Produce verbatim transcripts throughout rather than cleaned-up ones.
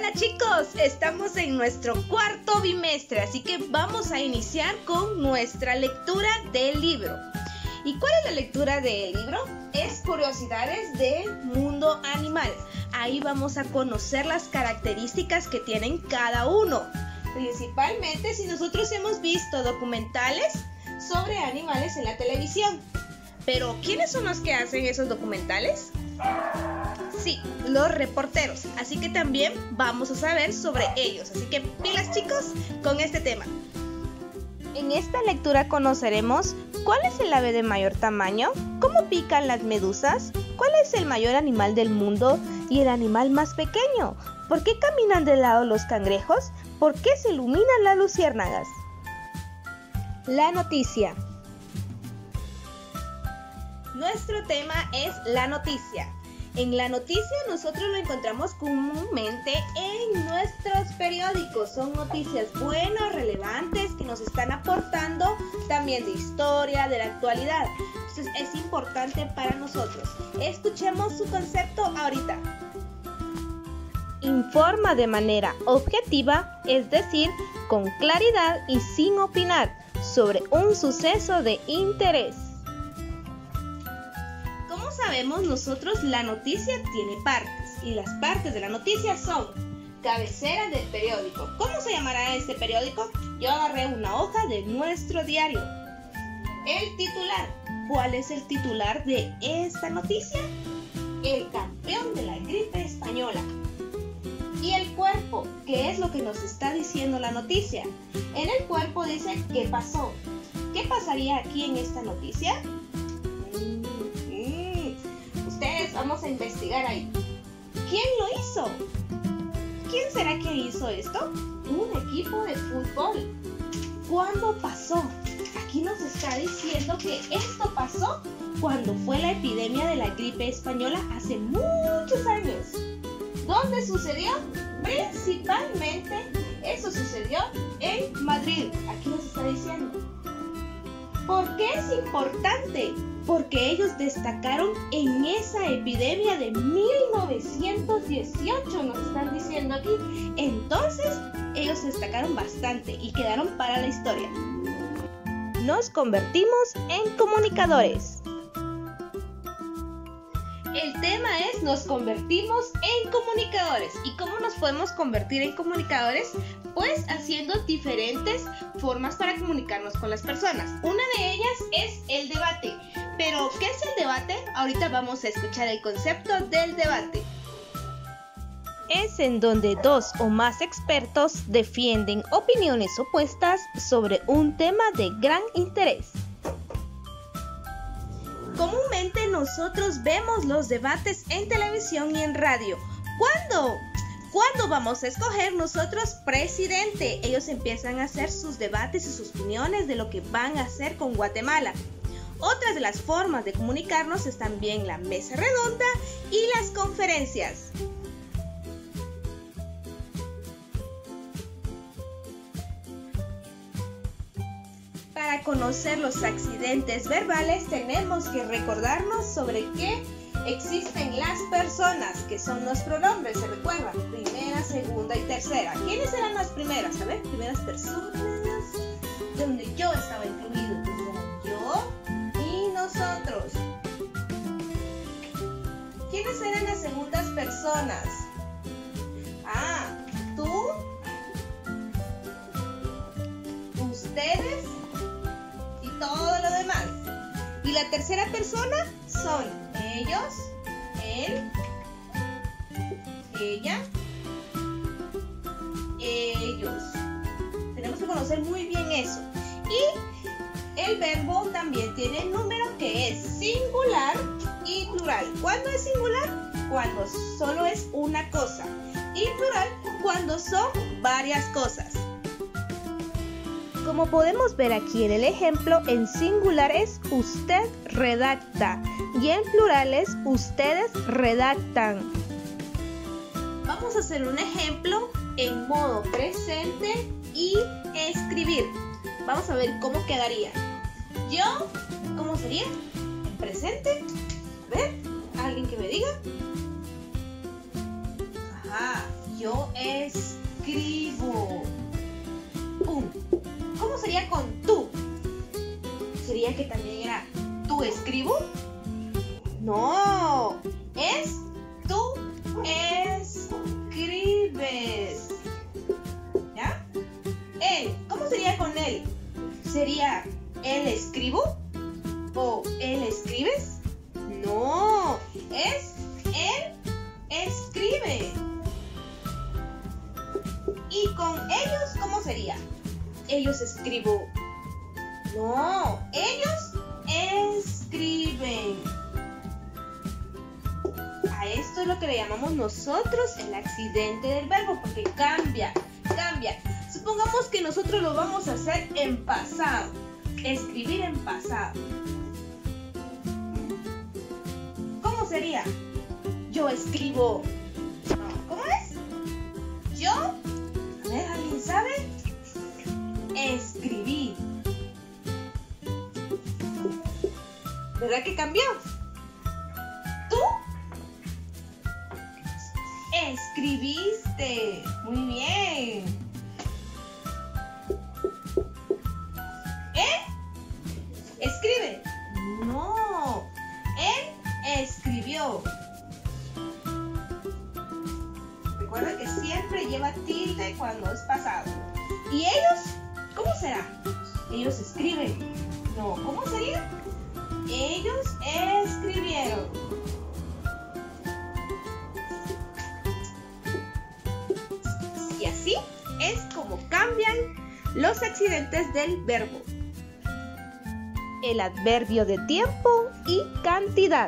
Hola chicos, estamos en nuestro cuarto bimestre, así que vamos a iniciar con nuestra lectura del libro. ¿Y cuál es la lectura del libro? Es Curiosidades del Mundo Animal. Ahí vamos a conocer las características que tienen cada uno, principalmente si nosotros hemos visto documentales sobre animales en la televisión. Pero ¿quiénes son los que hacen esos documentales? Sí, los reporteros, así que también vamos a saber sobre ellos, así que pilas chicos con este tema. En esta lectura conoceremos cuál es el ave de mayor tamaño, cómo pican las medusas, cuál es el mayor animal del mundo y el animal más pequeño, por qué caminan de lado los cangrejos, por qué se iluminan las luciérnagas. La noticia. Nuestro tema es la noticia. En la noticia nosotros lo encontramos comúnmente en nuestros periódicos. Son noticias buenas, relevantes, que nos están aportando también de historia, de la actualidad. Entonces es importante para nosotros. Escuchemos su concepto ahorita. Informa de manera objetiva, es decir, con claridad y sin opinar sobre un suceso de interés. Sabemos nosotros, la noticia tiene partes y las partes de la noticia son cabecera del periódico. ¿Cómo se llamará este periódico? Yo agarré una hoja de nuestro diario. El titular. ¿Cuál es el titular de esta noticia? El campeón de la gripe española. Y el cuerpo, ¿qué es lo que nos está diciendo la noticia? En el cuerpo dice ¿qué pasó? ¿Qué pasaría aquí en esta noticia? Vamos a investigar ahí. ¿Quién lo hizo? ¿Quién será que hizo esto? Un equipo de fútbol. ¿Cuándo pasó? Aquí nos está diciendo que esto pasó cuando fue la epidemia de la gripe española hace muchos años. ¿Dónde sucedió? Principalmente eso sucedió en Madrid. Aquí nos está diciendo. ¿Por qué es importante? Porque ellos destacaron en esa epidemia de mil novecientos dieciocho, nos están diciendo aquí. Entonces, ellos destacaron bastante y quedaron para la historia. Nos convertimos en comunicadores. El tema es nos convertimos en comunicadores. ¿Y cómo nos podemos convertir en comunicadores? Pues haciendo diferentes formas para comunicarnos con las personas. Una de ellas es el debate. Pero, ¿qué es el debate? Ahorita vamos a escuchar el concepto del debate. Es en donde dos o más expertos defienden opiniones opuestas sobre un tema de gran interés. Comúnmente nosotros vemos los debates en televisión y en radio. ¿Cuándo? ¿Cuándo vamos a escoger nosotros presidente? Ellos empiezan a hacer sus debates y sus opiniones de lo que van a hacer con Guatemala. Otras de las formas de comunicarnos es también la mesa redonda y las conferencias. Para conocer los accidentes verbales tenemos que recordarnos sobre qué existen las personas, que son los pronombres, ¿se recuerdan? Primera, segunda y tercera. ¿Quiénes eran las primeras? A ver, primeras personas, donde yo estaba incluido. Yo y nosotros. ¿Quiénes eran las segundas personas? Ah, tú, ustedes y todo lo demás. Y la tercera persona son ellos, él, ella, ellos. Tenemos que conocer muy bien eso. Y el verbo también tiene número, que es singular y plural. ¿Cuándo es singular? Cuando solo es una cosa. Y plural cuando son varias cosas. Como podemos ver aquí en el ejemplo, en singular es usted redacta y en plural es ustedes redactan. Vamos a hacer un ejemplo en modo presente y escribir. Vamos a ver cómo quedaría. Yo, ¿cómo sería? En presente. A ver, alguien que me diga. Ajá, Yo escribo. Un. ¿Cómo sería con tú? ¿Sería que también era tú escribo? No, es tú escribes. ¿Ya? Él, ¿cómo sería con él? ¿Sería él escribo? ¿O él escribes? No, es él escribe. ¿Y con ellos cómo sería? Ellos escribo. No, ellos escriben. A esto es lo que le llamamos nosotros el accidente del verbo, porque cambia, cambia. Supongamos que nosotros lo vamos a hacer en pasado. Escribir en pasado. ¿Cómo sería? Yo escribo. No, ¿cómo es? Yo, a ver, ¿alguien sabe? Escribí. ¿Verdad que cambió? Tú escribiste. Muy bien. ¿Él escribe? No. Él escribió. Recuerda que siempre lleva tilde cuando es pasado. ¿Y ellos? ¿Cómo será? Ellos escriben. No, ¿cómo sería? Ellos escribieron. Y así es como cambian los accidentes del verbo. El adverbio de tiempo y cantidad.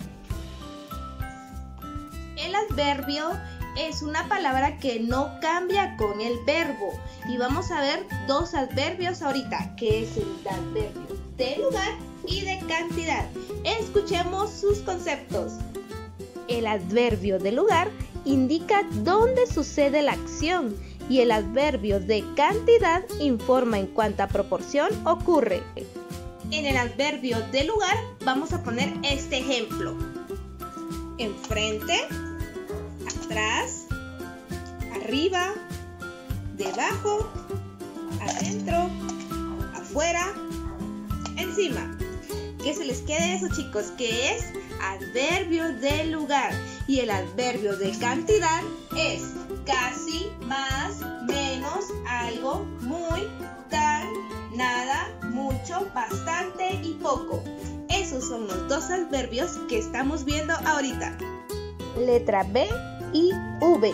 El adverbio es una palabra que no cambia con el verbo. Y vamos a ver dos adverbios ahorita, que es el adverbio de lugar y de cantidad. Escuchemos sus conceptos. El adverbio de lugar indica dónde sucede la acción y el adverbio de cantidad informa en cuánta proporción ocurre. En el adverbio de lugar vamos a poner este ejemplo. Enfrente, atrás, arriba, debajo, adentro, afuera, encima. Que se les quede eso, chicos, que es adverbio de lugar. Y el adverbio de cantidad es casi, más, menos, algo, muy, tal, nada, mucho, bastante y poco. Esos son los dos adverbios que estamos viendo ahorita. Letra B y V.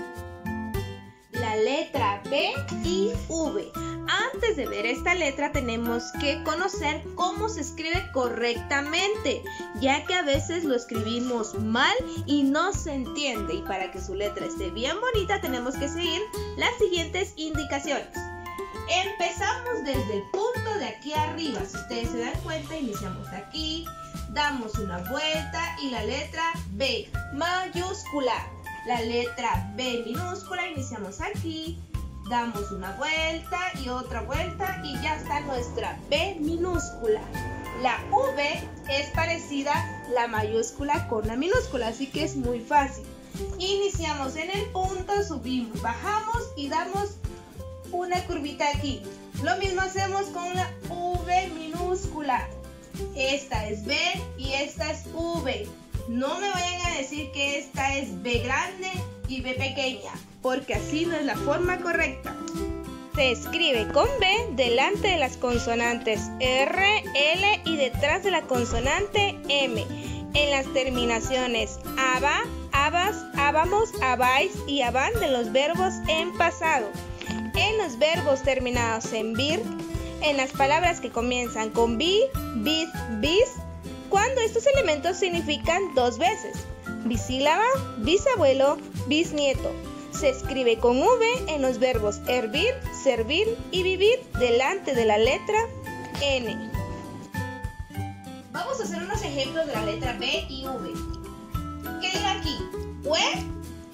La letra B y V. Antes de ver esta letra tenemos que conocer cómo se escribe correctamente, ya que a veces lo escribimos mal y no se entiende. Y para que su letra esté bien bonita tenemos que seguir las siguientes indicaciones. Empezamos desde el punto de aquí arriba. Si ustedes se dan cuenta, iniciamos de aquí, damos una vuelta y la letra B mayúscula. La letra B minúscula, iniciamos aquí, damos una vuelta y otra vuelta y ya está nuestra B minúscula. La V es parecida a la mayúscula con la minúscula, así que es muy fácil. Iniciamos en el punto, subimos, bajamos y damos una curvita aquí. Lo mismo hacemos con la V minúscula. Esta es B y esta es V. No me vayan a decir que esta es B grande y B pequeña, porque así no es la forma correcta. Se escribe con B delante de las consonantes R, L y detrás de la consonante M. En las terminaciones aba, abas, ábamos, abais y aban de los verbos en pasado. En los verbos terminados en vir, en las palabras que comienzan con bi, bid, bis, cuando estos elementos significan dos veces. Bisílaba, bisabuelo, bisnieto. Se escribe con V en los verbos hervir, servir y vivir delante de la letra N. Vamos a hacer unos ejemplos de la letra B y V. ¿Qué diga aquí? Hue,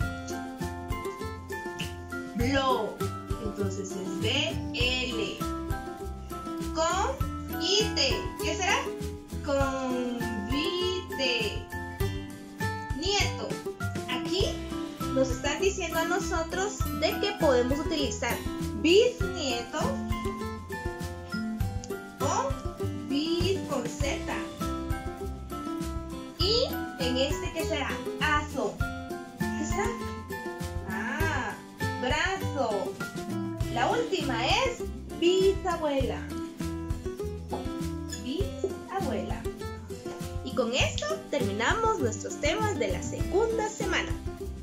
blo. Entonces es B, L. Convite. ¿Qué será? Convite. Nieto. Aquí nos están diciendo a nosotros de que podemos utilizar bisnieto o bis con Z. Y en este, ¿qué será? Aso. ¿Qué será? Ah, brazo. La última es bisabuela. Bisabuela. Y con esto terminamos nuestros temas de la segunda semana.